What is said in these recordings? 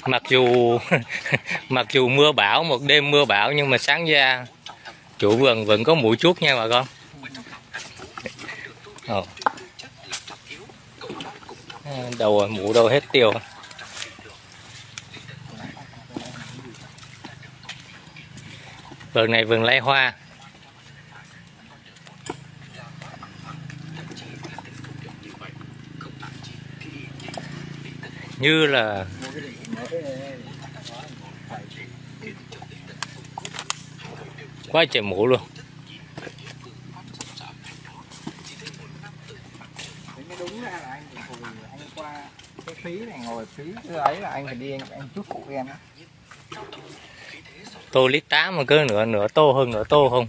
Mặc dù mặc dù mưa bão, một đêm mưa bão nhưng mà sáng ra chủ vườn vẫn có muỗi chuốt nha bà con. Đâu rồi, muỗi đâu hết tiêu. Vườn này vườn lai hoa. Như là quá trời muỗi luôn. Đúng ra là anh qua cái phí này ngồi phí cái ấy là anh phải đi anh chút phụ em á. Tô lít 8 mà cứ nửa tô hơn nửa tô không.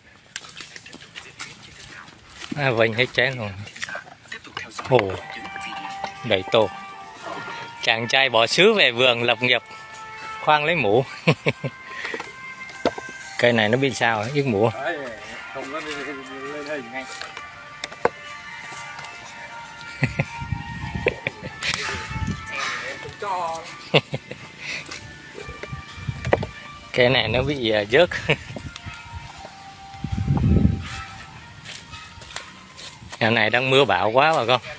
Vênh hết chén rồi. Ồ, đầy tô. Chàng trai bỏ xứ về vườn lập nghiệp, khoan lấy mũ. Cây này nó bị sao ấy, ít mũ. Không có lên hình ngay. Cây này nó bị rớt. Nhà này đang mưa bão quá bà con.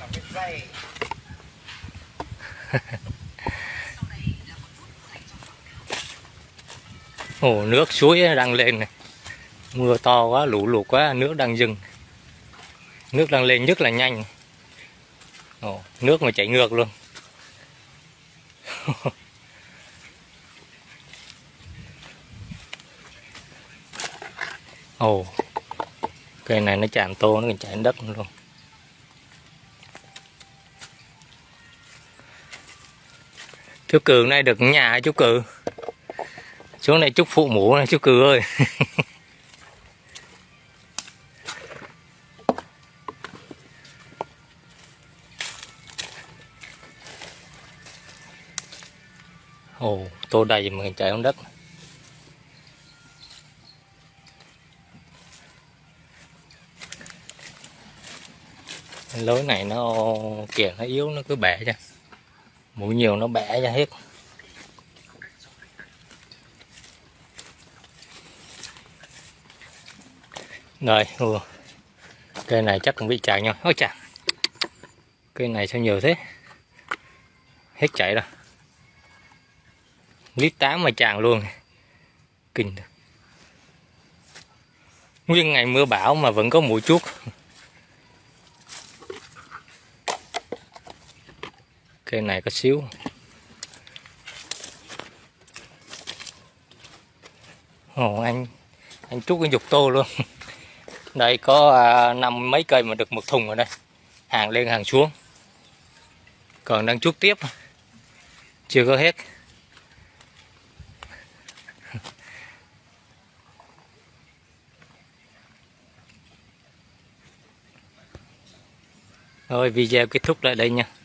Ồ, nước suối đang lên này. Mưa to quá, lũ lụt quá, nước đang dâng. Nước đang lên rất là nhanh. Ồ, nước mà chảy ngược luôn. Ồ, cây này nó chạm tô nó còn chảy đất luôn. Chú Cừ nay được nhà hả chú Cừ? Xuống này chúc phụ mũ này chú Cừ ơi. Ồ, tô đầy mà chạy xuống đất. Lối này nó kìa nó yếu nó cứ bẻ ra. Muỗi nhiều nó bẻ ra hết. Rồi, cây này chắc cũng bị chảy nhau. Ôi chà. Cây này sao nhiều thế? Hết chảy rồi. Lít 8 mà tràn luôn. Kinh. Nguyên ngày mưa bão mà vẫn có muỗi chuốt. Cây này có xíu. Ồ, anh trút cái dục tô luôn. Đây có 5 mấy cây mà được một thùng ở đây. Hàng lên hàng xuống. Còn đang trút tiếp. Chưa có hết. Rồi video kết thúc lại đây nha.